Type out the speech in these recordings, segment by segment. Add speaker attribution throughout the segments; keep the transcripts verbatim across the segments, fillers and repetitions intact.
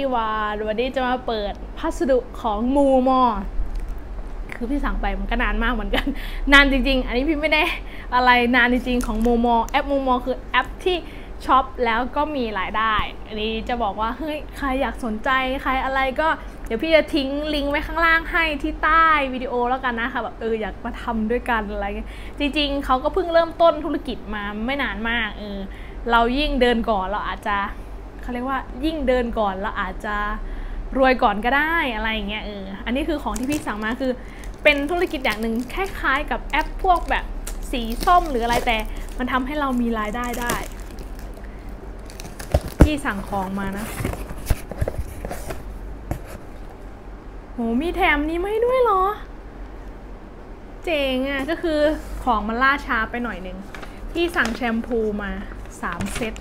Speaker 1: วานวันนี้จะมาเปิดพัสดุของมูมอคือพี่สั่งไปมันก็นานมากเหมือนกันนานจริงๆอันนี้พี่ไม่ได้อะไรนานจริงๆของมูมอแอปมูมอคือแอปที่ช็อปแล้วก็มีรายได้อันนี้จะบอกว่าเฮ้ยใครอยากสนใจใครอะไรก็เดี๋ยวพี่จะทิ้งลิงก์ไว้ข้างล่างให้ที่ใต้วิดีโอแล้วกันนะคะแบบเอออยากมาทำด้วยกันอะไรเงี้ยจริงๆเขาก็เพิ่งเริ่มต้นธุรกิจมาไม่นานมากเออเรายิ่งเดินก่อนเราอาจจะเขาเรียกว่ายิ่งเดินก่อนเราอาจจะรวยก่อนก็ได้อะไรอย่างเงี้ยเอออันนี้คือของที่พี่สั่งมาคือเป็นธุรกิจอย่างหนึ่งคล้ายๆกับแอปพวกแบบสีส้มหรืออะไรแต่มันทำให้เรามีรายได้ได้พี่สั่งของมานะโหมีแถมนี้มาให้ด้วยเหรอเจ๋งอ่ะก็คือของมันล่าช้าไปหน่อยนึงพี่สั่งแชมพูมาสามเซต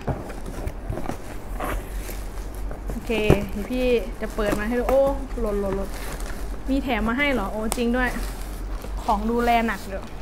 Speaker 1: โอเคเดี๋ยวพี่จะเปิดมาให้ดูโอ้หล่นหล่นหล่นมีแถมมาให้เหรอโอ้จริงด้วยของดูแลหนักเดี๋ยว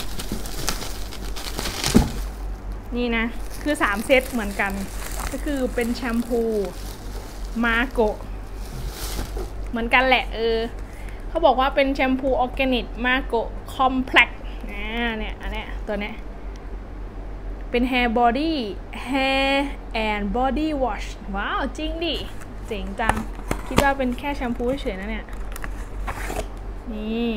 Speaker 1: นี่นะคือสามเซตเหมือนกันก็คือเป็นแชมพูมาโกะเหมือนกันแหละเออเขาบอกว่าเป็นแชมพูออร์แกนิกมาโกะคอมเพล็กซ์อ่าเนี่ยอันเนี้ยตัวเนี้ยเป็น hair body hair and body wash ว้าวจริงดิเจ๋งจังคิดว่าเป็นแค่แชมพูเฉยๆนะเนี่ยนี่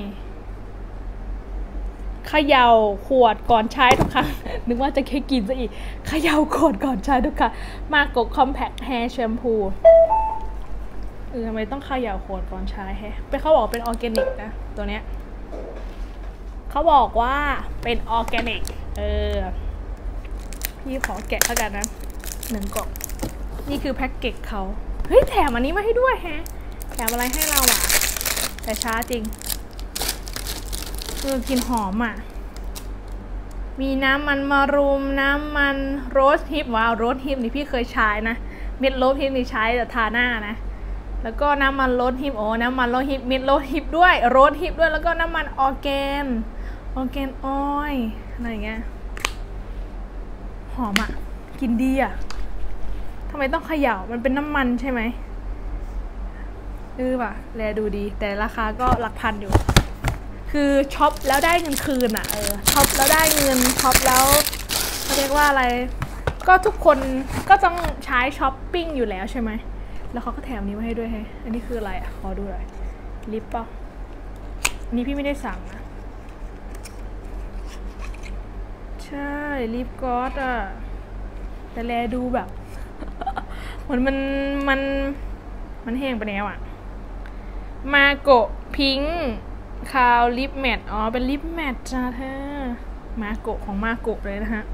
Speaker 1: เขย่าขวดก่อนใช้ทุกครั้ง นึกว่าจะแค่กินซะอีกเขย่าขวดก่อนใช้ทุกครั้งมาโกะคอมแพคแฮร์แชมพูเออทำไมต้องเขย่าขวดก่อนใช้แฮะเป็นเขาบอกเป็นออร์แกนิกนะตัวเนี้ยเขาบอกว่าเป็นออร์แกนิกเออพี่ขอแกะแล้วกันนะหนึ่งกล่องนี่คือแพ็กเกจเขาเฮ้ยแถมอันนี้มาให้ด้วยแฮะแถมอะไรให้เราอ่ะแต่ช้าจริงเออกลิ่นหอมอ่ะมีน้ำมันมะรุมน้ำมันโรสฮิปว้าวโรสฮิปนี่พี่เคยใช้นะเม็ดโรสฮิปนี่ใช้แต่ทาหน้านะแล้วก็น้ำมันโรสฮิปโอ้น้ำมันโรสฮิปเม็ดโรสฮิปด้วยโรสฮิปด้วยแล้วก็น้ำมันออร์แกนออร์แกนออยล์อะไรอย่างเงี้ยหอมอ่ะกลิ่นดีอ่ะทำไมต้องเขย่ามันเป็นน้ำมันใช่ไหมเออป่ะแลดูดีแต่ราคาก็หลักพันอยู่คือช็อปแล้วได้เงินคืนอ่ะเออช็อปแล้วได้เงินช็อปแล้วเขาเรียกว่าอะไรก็ทุกคนก็ต้องใช้ช้อปปิ้งอยู่แล้วใช่ไหมแล้วเขาก็แถมนี้มาให้ด้วยให้อันนี้คืออะไรอ่ะขอดูหน่อยลิปป่ะอันนี้พี่ไม่ได้สั่งนะใช่ลิปกลอสอ่ะแต่แลดูแบบ เหมือนมันมันมันแห้งไปแล้วอ่ะมาโกะพิงค์คาวลิปแมทอ๋อเป็นลิปแมทจ้าเธอมาโกะของมาโกะเลยนะฮะ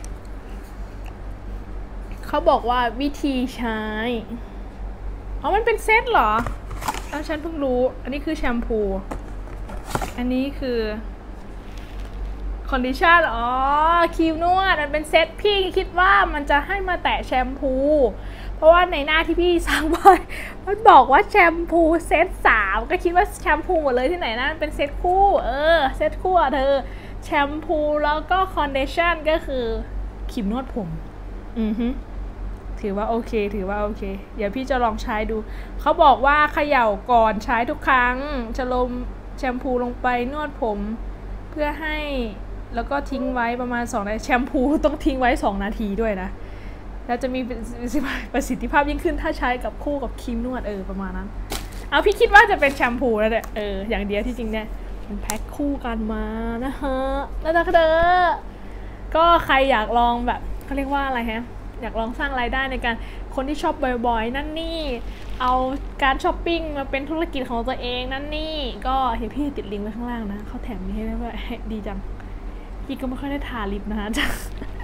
Speaker 1: เขาบอกว่าวิธีใช้อ๋อมันเป็นเซตเหรอแล้วฉันเพิ่งรู้อันนี้คือแชมพูอันนี้คือคอนดิชั่นอ๋อครีมนวดมันเป็นเซตพี่คิดว่ามันจะให้มาแตะแชมพูเพราะว่าในหน้าที่พี่สั่งไปมันบอกว่าแชมพูเซตสามก็คิดว่าแชมพูหมดเลยที่ไหนนะเป็นเซตคู่เออเซตคู่อ่ะเธอแชมพูแล้วก็คอนดิชั่นก็คือครีมนวดผมอือฮึถือว่าโอเคถือว่าโอเคเดี๋ยวพี่จะลองใช้ดูเขาบอกว่าเขย่าก่อนใช้ทุกครั้งจะลงแชมพูลงไปนวดผมเพื่อให้แล้วก็ทิ้งไว้ประมาณสองนาทีแชมพูต้องทิ้งไว้สองนาทีด้วยนะแล้วจะมีประสิทธิภาพยิ่งขึ้นถ้าใช้กับคู่กับครีมนวดเออประมาณนั้นเอาพี่คิดว่าจะเป็นแชมพูแล้วเนี่ยเอออย่างเดียวที่จริงเนี่ยมันแพ็คคู่กันมานะฮะแล้วนะเด้อก็ใครอยากลองแบบเขาเรียกว่าอะไรฮะอยากลองสร้างรายได้ในการคนที่ชอบบ่อยๆนั่นนี่เอาการช้อปปิ้งมาเป็นธุรกิจของตัวเองนั่นนี่ก็เห็นพี่ติดลิงก์ไว้ข้างล่างนะเขาแถมนี้ให้ด้วยดีจังพี่ก็ไม่ค่อยได้ทาลิปนะฮะจ้ะ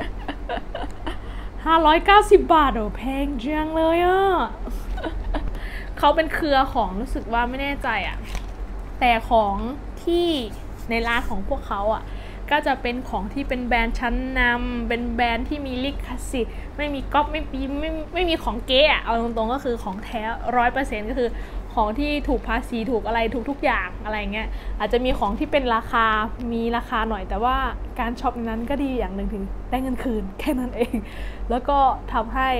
Speaker 1: ห้าร้อยเก้าสิบบาทโอ้แพงจังเลยอ่ะเขาเป็นเครือของรู้สึกว่าไม่แน่ใจอ่ะแต่ของที่ในร้านของพวกเขาอ่ะก็จะเป็นของที่เป็นแบรนด์ชั้นนำเป็นแบรนด์ที่มีลิขสิทธิ์ไม่มีก๊อปไม่มีไม่ไม่มีของเก๊อะเอาตรงๆก็คือของแท้ร้อยเปอร์เซ็นต์ก็คือของที่ถูกภาษีถูกอะไรถูกทุกอย่างอะไรเงี้ยอาจจะมีของที่เป็นราคามีราคาหน่อยแต่ว่าการช็อปนั้นก็ดีอย่างหนึ่งถึงได้เงินคืนแค่นั้นเองแล้วก็ทำให้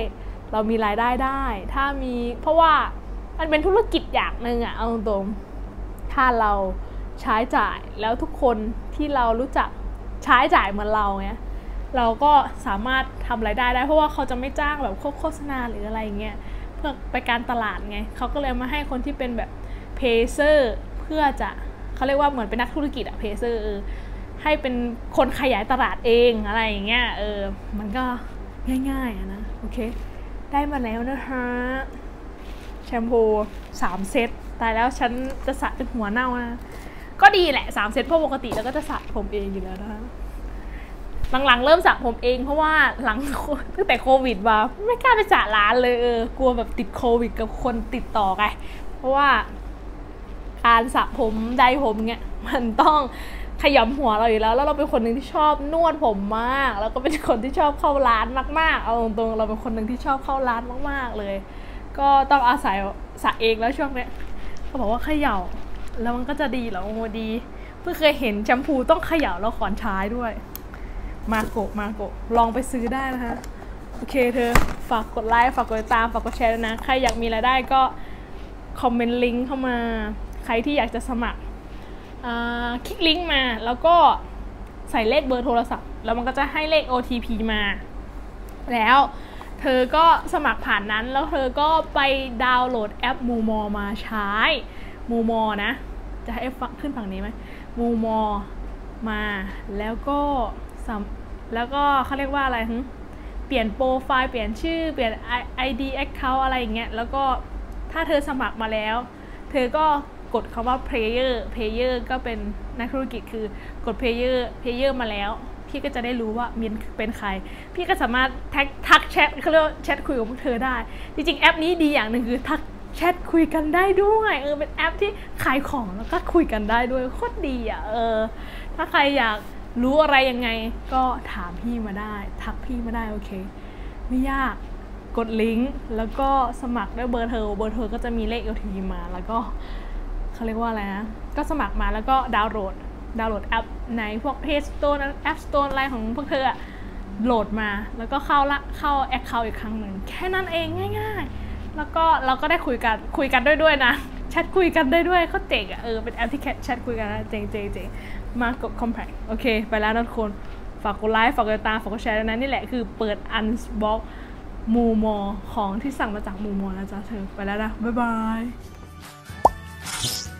Speaker 1: เรามีรายได้ได้ถ้ามีเพราะว่ามันเป็นธุรกิจอย่างหนึ่งอะเอาตรงๆถ้าเราใช้จ่ายแล้วทุกคนที่เรารู้จักใช้จ่ายเหมือนเราเนี่ยเราก็สามารถทำรายได้ได้เพราะว่าเขาจะไม่จ้างแบบโฆษณาหรืออะไรเงี้ยเพื่อไปการตลาดไงเขาก็เลยมาให้คนที่เป็นแบบเพเซอร์เพื่อจะเขาเรียกว่าเหมือนเป็นนักธุรกิจอะเพเซอร์ให้เป็นคนขยายตลาดเองอะไรอย่างเงี้ยเออมันก็ง่ายๆอะนะโอเคได้มาแล้วนะคะแชมพูสามเซตตายแล้วฉันจะสระจนหัวเน่านะก็ดีแหละสามเซตเพราะปกติแล้วก็จะสระผมเองอยู่แล้วนะคะหลังๆเริ่มสระผมเองเพราะว่าหลังตั้งแต่โควิดมาไม่กล้าไปสระร้านเลยเออกลัวแบบติดโควิดกับคนติดต่อไงเพราะว่าการสระผมไดผมเงี้ยมันต้องขยำหัวเราอยู่แล้วแล้วเราเป็นคนหนึ่งที่ชอบนวดผมมากแล้วก็เป็นคนที่ชอบเข้าร้านมากๆเอาตรงๆเราเป็นคนหนึ่งที่ชอบเข้าร้านมากๆเลยก็ต้องอาศัยสระเองแล้วช่วงนี้เขาบอกว่าเขย่าแล้วมันก็จะดีเหรอโอ้ดีเพิ่งเคยเห็นแชมพูต้องเขย่าแล้วขอนใช้ด้วยมาโกะมาโกะลองไปซื้อได้นะคะโอเคเธอฝากกดไลค์ฝากกดติดตามฝากกดแชร์ด้วยนะใครอยากมีรายได้ก็คอมเมนต์ลิงก์เข้ามาใครที่อยากจะสมัครคลิกลิงก์มาแล้วก็ใส่เลขเบอร์โทรศัพท์แล้วมันก็จะให้เลข โอ ที พี มาแล้วเธอก็สมัครผ่านนั้นแล้วเธอก็ไปดาวน์โหลดแอปมูมอมาใช้มูมอนะจะให้ขึ้นฝั่งนี้ไหมมูมอมาแล้วก็แล้วก็เขาเรียกว่าอะไรฮึเปลี่ยนโปรไฟล์เปลี่ยนชื่อเปลี่ยน ไอ ดี Account อะไรอย่างเงี้ยแล้วก็ถ้าเธอสมัครมาแล้วเธอก็กดคำว่า player player ก็เป็นนักธุรกิจคือกด player player มาแล้วพี่ก็จะได้รู้ว่ามินเป็นใครพี่ก็สามารถแท็กทักแชทเขาเรียกว่าแชทคุยกับพวกเธอได้จริงๆแอปนี้ดีอย่างหนึ่งคือทักแชทคุยกันได้ด้วยเออเป็นแอปที่ขายของแล้วก็คุยกันได้ด้วยโคตรดีอ่ะเออถ้าใครอยากรู้อะไรยังไงก็ถามพี่มาได้ทักพี่มาได้โอเคไม่ยากกดลิงก์แล้วก็สมัครด้วยเบอร์เธอเบอร์เธอก็จะมีเลข โอ ที พี มาแล้วก็เขาเรียกว่าอะไรนะก็สมัครมาแล้วก็ดาวน์โหลดดาวน์โหลดแอปในพวก Play Store App Store อะไรของพวกเธอโหลดมาแล้วก็เข้าละเข้า Account อีกครั้งหนึ่งแค่นั้นเองง่ายๆแล้วก็เราก็ได้คุยกันคุยกันด้วยด้วยนะแชทคุยกันได้ด้วยเขาเจ๋งอ่ะเออเป็นแอปที่แชทคุยกันนะเจ๋งเจ๋งเจ๋งมากด Compact โอเคไปแล้วทุกคนฝากกดไลค์ฝากกดติดตามฝากกดแชร์ด้วยนะนี่แหละคือเปิด Unbox มูมอของที่สั่งมาจากมูมอนะจ๊ะเธอไปแล้วนะบ๊ายบาย